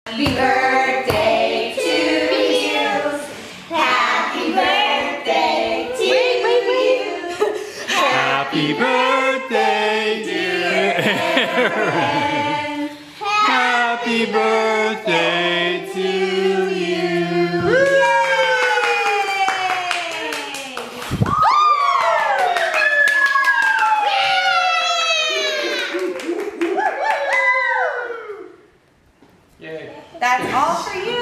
Happy birthday to you. Happy birthday to you. Happy birthday, dear Aaron. Happy birthday to you. That's all for you.